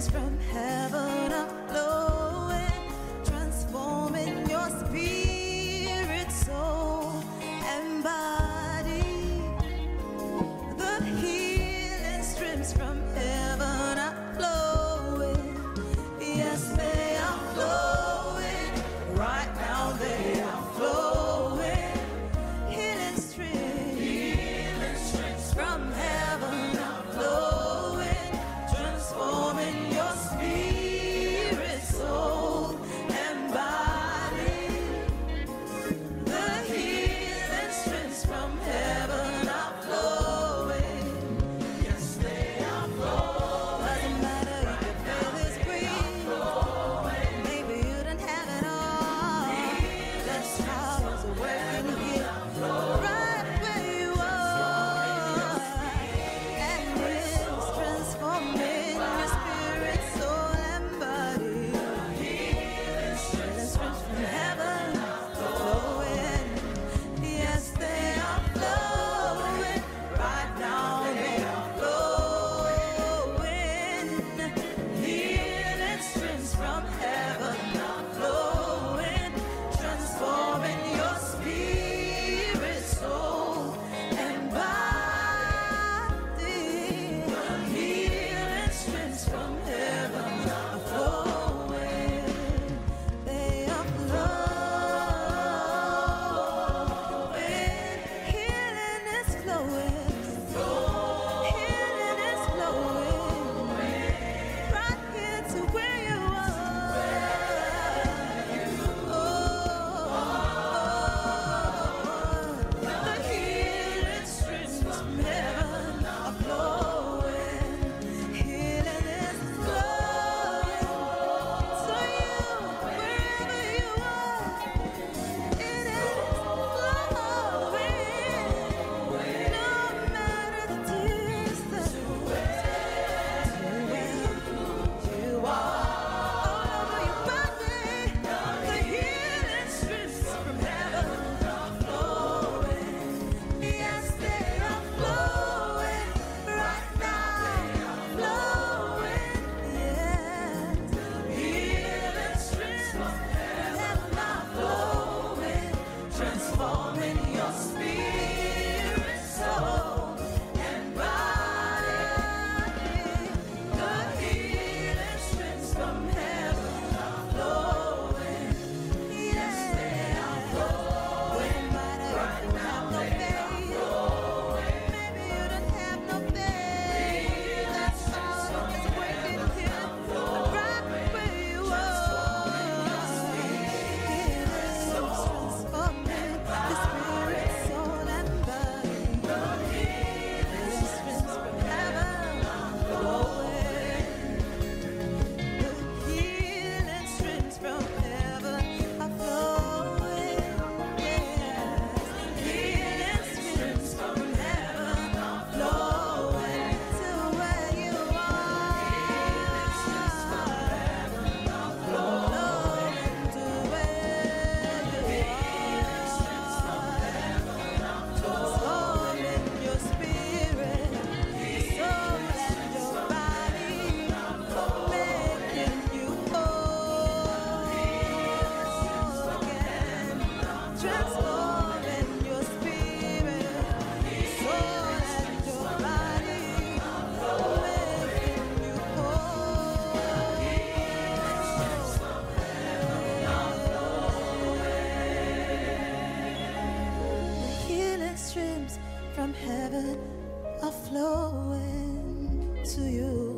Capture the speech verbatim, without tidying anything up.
streams from heaven are flowing, transforming your spirit, soul, and body. The healing streams from heaven are flowing. Yes, they are flowing. Right now they are flowing. Healing streams, healing streams from heaven are flowing, transforming your spirit, soul, and body. The healing streams from heaven are flowing. Yes, they are flowing. Doesn't matter if you feel this breeze. Maybe you don't have it all. That's how it's working here, right where you are. And it's transforming your spirit, soul, and body. Healing streams from heaven are flowing. Yes, they are flowing. Right now they are flowing. Healing streams from heaven are flowing, transforming your spirit, soul, and body. Healing streams from heaven are flowing. They are flowing. Healing is flowing. Healing is flowing. Right here to where you are. The healing streams from heaven are flowing. Healing is flowing to you wherever you are. It is flowing, no matter the distance. You are all over your body. The healing streams from heaven are flowing. Yes, they are flowing right now. Flowing, yes. Healing streams from heaven are flowing, transforming your spirit, soul, and body. The healing streams from heaven are flowing. Yes, they are flowing. No matter if you have no faith, maybe you don't have no faith. That's how it's working here, right where you are. Healing streams transforming the spirit, soul, and body. Healing streams from heaven are flowing. The healing streams from heaven are flowing. Yes, healing streams from heaven are flowing to where you are. Flowing to where you are. Transforming your spirit, soul, and your body, making you whole again. Transforming your spirit, soul, and your body, making you whole. The healing streams from heaven are flowing to you.